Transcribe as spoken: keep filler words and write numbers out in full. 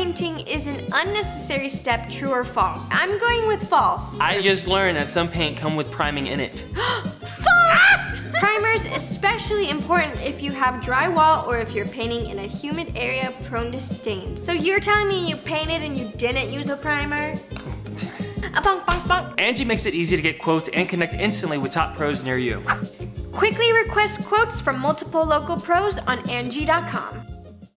painting is an unnecessary step, true or false? I'm going with false. I just learned that some paint come with priming in it. False! Primers especially important if you have drywall or if you're painting in a humid area prone to stains. So you're telling me you painted and you didn't use a primer? A bonk, bonk, bonk. Angi makes it easy to get quotes and connect instantly with top pros near you. Quickly request quotes from multiple local pros on Angi dot com.